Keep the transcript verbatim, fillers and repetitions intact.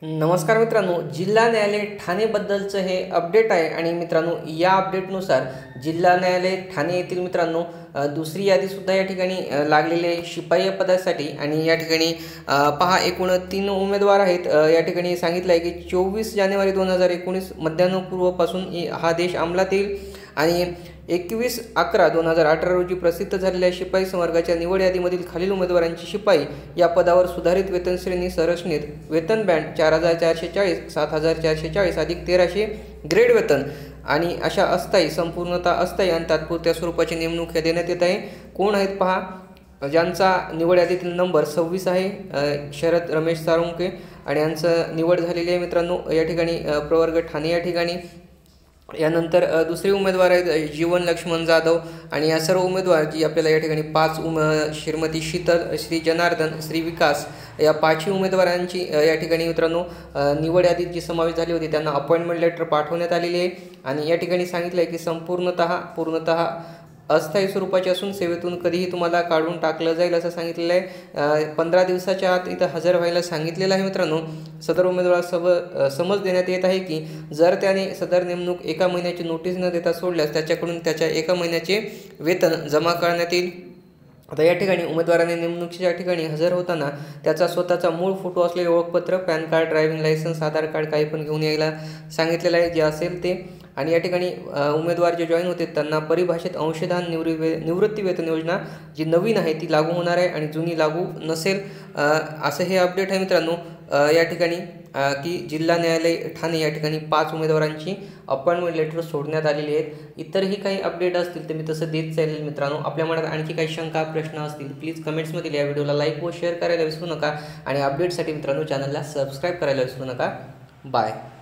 नमस्कार मित्रांनो, जिल्हा न्यायालय ठाणेबद्दलचं हे अपडेट आहे आणि मित्रांनो या अपडेटनुसार जिल्हा न्यायालय ठाणे येथील मित्रांनो अ, दुसरी यादीसुद्धा या ठिकाणी अ, लागलेली आहे शिपाई या पदासाठी आणि या ठिकाणी अ, पहा एकूण तीन उमेदवार आहेत. अ, या ठिकाणी सांगितलं आहे की चोवीस जानेवारी दोन हजार एकोणीस मध्यान्हपूर्वपासून इ- हा देश अंमलात येईल आणि एकवीस अकरा दोन हजार अठरा रोजी प्रसिद्ध झालेल्या शिपाई संवर्गाच्या निवड यादीमधील खालील उमेदवारांची शिपाई या पदावर सुधारित वेतन श्रेणी संरचनेत वेतन बँड चार हजार चारशे चाळीस सात हजार चारशे चाळीस अधिक तेराशे ग्रेड वेतन आणि अशा अस्थायी संपूर्णतः अस्थायी आणि तात्पुरत्या स्वरूपाची नेमणूक हे देण्यात येत आहे. कोण आहेत पहा, ज्यांचा निवड यादीतील नंबर सव्वीस आहे अ, शरद रमेश साळुंके आणि यांचं निवड झालेली आहे मित्रांनो या ठिकाणी अ, प्रवर्ग ठाणे या ठिकाणी. यानंतर अ, दुसरे उमेदवार आहेत अ, जीवन लक्ष्मण जाधव आणि या सर्व उमेदवार जी आपल्याला या ठिकाणी पाच उम श्रीमती शीतल, श्री जनार्दन, श्री विकास या पाचही उमेदवारांची अ, या ठिकाणी मित्रांनो अ, निवड यादीत जी समावेश झाली होती त्यांना अपॉइंटमेंट लेटर पाठवण्यात आलेली आहे आणि या ठिकाणी सांगितलं आहे की संपूर्णतः पूर्णतः अस्थायी स्वरूपाची असून सेवेतून कधीही तुम्हाला काढून टाकलं जाईल असं सांगितलेलं आहे. पंधरा दिवसाच्या आत इथं हजर व्हायला सांगितलेलं आहे मित्रांनो. सदर उमेदवार सब समज देण्यात येत आहे की जर त्याने सदर नेमणूक एका महिन्याची नोटीस न देता सोडल्यास त्याच्याकडून त्याच्या एका महिन्याचे वेतन जमा करण्यात येईल. आता या ठिकाणी उमेदवाराने नेमणुकीच्या ठिकाणी हजर होताना त्याचा स्वतःचा मूळ फोटो असलेले ओळखपत्र, PAN card, driving licence, Aadhaar card काही पण घेऊन यायला सांगितलेलं आहे जे असेल ते. आणि या ठिकाणी अ, उमेदवार जे जॉईन होते त्यांना परिभाषित अंशदान निवृ वे निवृत्ती वेतन योजना जी नवीन आहे ती लागू होणार आहे आणि जुनी लागू नसेल. अ, असं हे अपडेट आहे मित्रांनो अ, या ठिकाणी अ, की जिल्हा न्यायालय ठाणे या ठिकाणी पाच उमेदवारांची अपॉइंटमेंट लेटर सोडण्यात आलेली आहेत. इतरही काही अपडेट असतील तर मी तसं देत चालेल मित्रांनो. आपल्या मनात आणखी काही शंका प्रश्न असतील प्लीज कमेंट्समध्ये या व्हिडिओला लाईक व शेअर करायला विसरू नका आणि अपडेटसाठी मित्रांनो चॅनलला सबस्क्राईब करायला विसरू नका. बाय.